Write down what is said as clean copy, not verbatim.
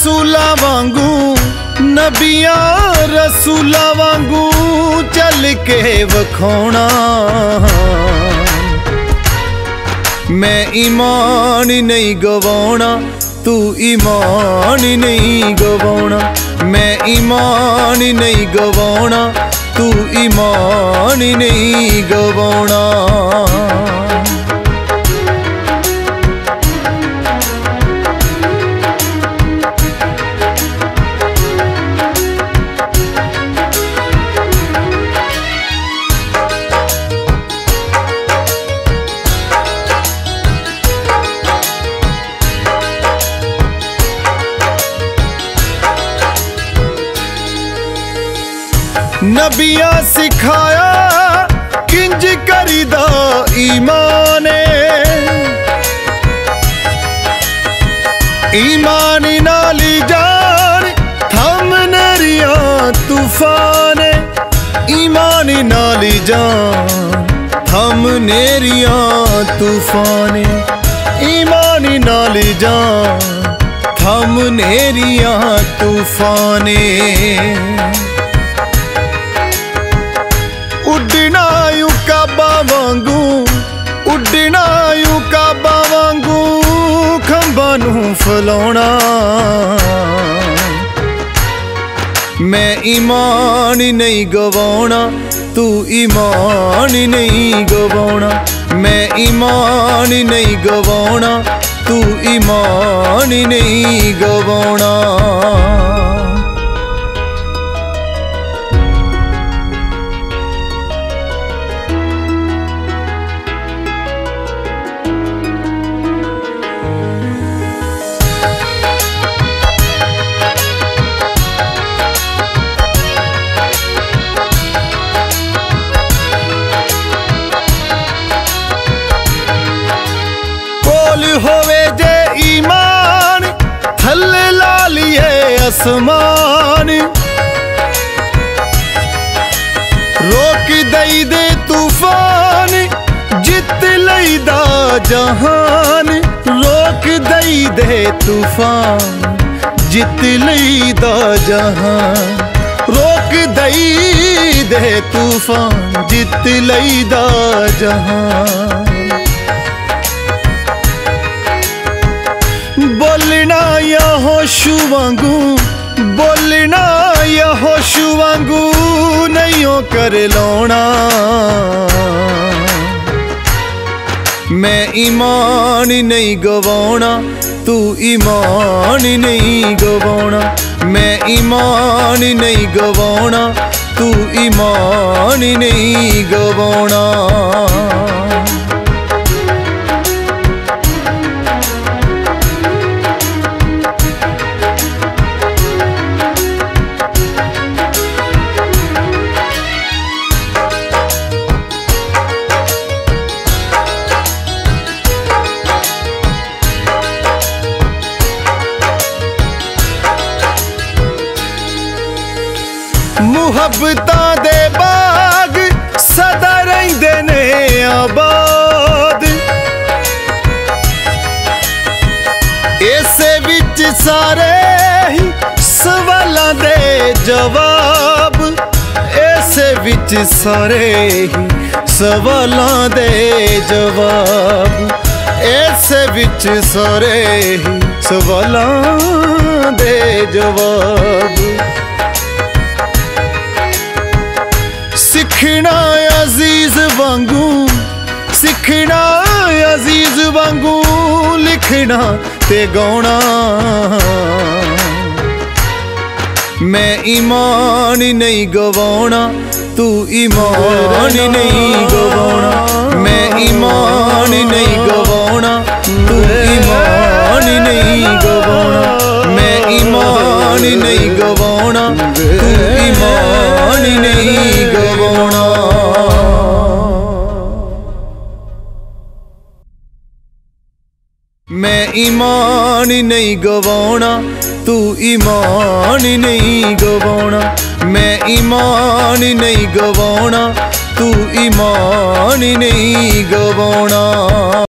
रसूला वांगू नबिया रसूला वांगू चल के वखाउणा। मैं ईमान नहीं गवाउणा तू ईमान नहीं गवाउणा। मैं ईमान नहीं गवाउणा तू ईमान नहीं गवाउणा। नबिया सिखाया किंज करीदा ईमाने। ईमान नाली जान थम नरिया तूफाने। ईमान नाली जान थम नेरिया तूफाने। ईमान नाली जान थम नेरिया तूफाने। उड़ना यूं काबा वांगू उड़ना यूं काबा वांगू खंबा नूं फलाउणा। मैं ईमान नहीं गवाउणा तू ईमान नहीं गवाउणा। मैं ईमान नहीं गवाउणा तू ईमान नहीं गवाउणा। होवे जे ईमान थल्ले ला लिए आसमान। रोक दई दे तूफान जित लईदा जहान। रोक दई दे तूफान जित लईदा जहान। रोक दई दे तूफान जित लईदा जहान। बोलना या होशु वांगू बोलना या होशु वांगू नहीं कर लौना। मैं ईमान नहीं गवाउणा तू ईमान नहीं गवाउणा। मैं ईमान नहीं गवाउणा तू ईमान नहीं गवाउणा। मुहब्बतां दे बाग सदा रहिंदे ने आबाद। इसे विच सारे ही सवालां दे जवाब। इसे विच सारे ही सवालां दे जवाब। इसे विच सारे ही सवालां दे जवाब। सिखना अजीज वांगू सिखना अजीज वांगू लिखना ते गाउणा। मैं ईमान नहीं गवाउणा तू ईमान नहीं गवाउणा। मैं ईमान नहीं गवाउणा तू ईमान नहीं गवाउणा। मैं ईमान नहीं गवाउणा तू ईमान नहीं गवाउणा। मैं ईमान नहीं गवाउणा तू ईमान नहीं गवाउणा। मैं ईमान नहीं गवाउणा तू ईमान नहीं गवाउणा।